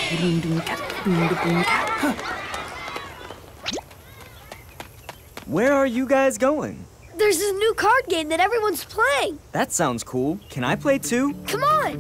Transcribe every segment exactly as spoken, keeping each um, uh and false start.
Where are you guys going? There's this new card game that everyone's playing. That sounds cool. Can I play too? Come on.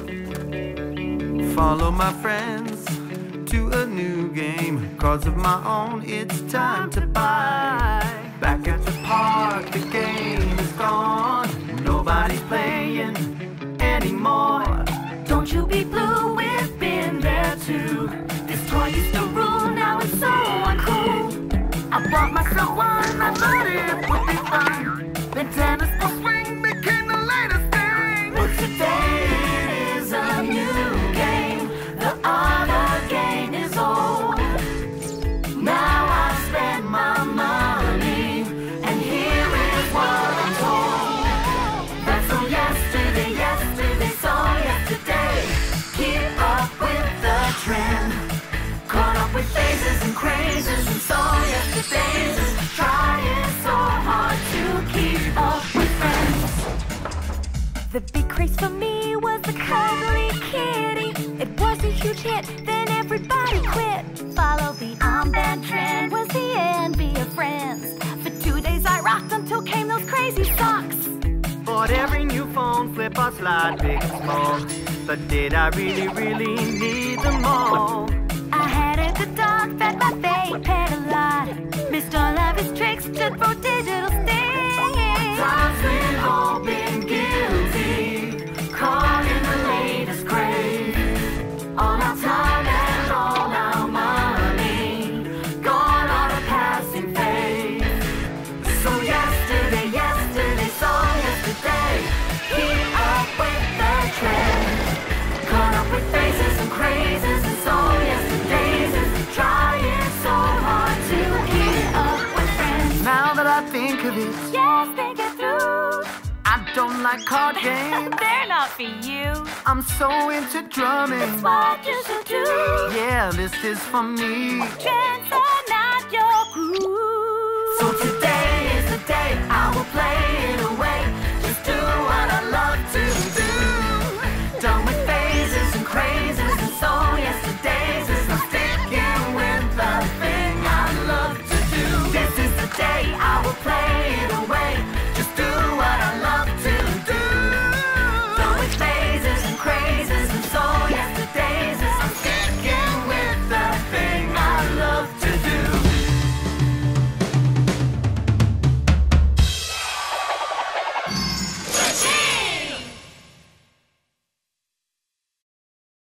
Follow my friends to a new game. Cause of my own, it's time to buy. Back at the park, the game is gone. Nobody's playing anymore. Don't you be blue, we've been there too. This toy used to rule, now it's so uncool. I bought myself one, I thought it would be fun. Then tennis or swing became the latest thing. But today it is a new game. The other game is old. Now I spend my money, and here is what I'm told. That's so yesterday, yesterday, so yesterday. Keep up with the trend. Caught up with phases and crazes, and so yesterdays is trying so hard to keep up with friends. The big craze for me was the cuddly kitty. It was a huge hit, then everybody quit. Follow the armband trend was the envy of friends. For two days I rocked until came those crazy socks. Bought every new phone, flip or slide, big and small. But did I really, really need them all? I had a good dog, fed my fate, pet a lot. Missed all of his tricks, just wrote digital things. Times we've all been guilty, caught in the latest craze. All our time and all our money, gone on a passing phase. So yesterday, yesterday, so yesterday, keep up with the trend. Caught up with phases and crazes, and so yesterday's is trying so hard to keep up with friends. Now that I think of it, Yes, think it through. I don't like card games. They're not for you. I'm so into drumming. What you should do. Yeah, this is for me. Trends are not your groove. So today is the day I will play